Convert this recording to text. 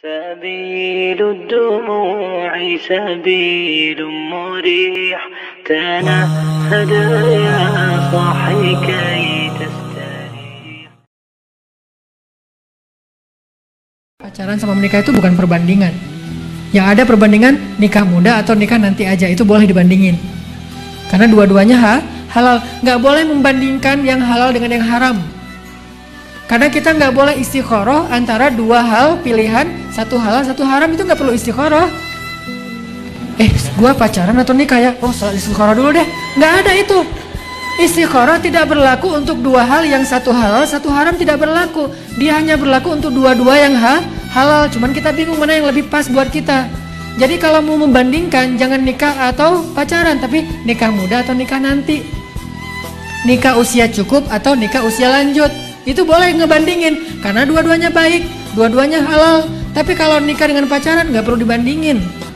سبيل الدموع سبيل مريح تنهد يا صاحي كي تستريح. Pacaran sama menikah itu bukan perbandingan. Yang ada perbandingan nikah muda atau nikah nanti aja, itu boleh dibandingin. Karena dua-duanya halal. Nggak boleh membandingkan yang halal dengan yang haram. Karena kita nggak boleh istikharah antara dua hal pilihan, satu halal satu haram, itu nggak perlu istikharah. Gua pacaran atau nikah ya? Oh, istikharah dulu deh. Nggak ada itu. Istikharah tidak berlaku untuk dua hal yang satu halal satu haram, tidak berlaku. Dia hanya berlaku untuk dua-dua yang halal. Cuman kita bingung mana yang lebih pas buat kita. Jadi kalau mau membandingkan, jangan nikah atau pacaran, tapi nikah muda atau nikah nanti. Nikah usia cukup atau nikah usia lanjut. Itu boleh ngebandingin, karena dua-duanya baik, dua-duanya halal. Tapi kalau nikah dengan pacaran nggak perlu dibandingin.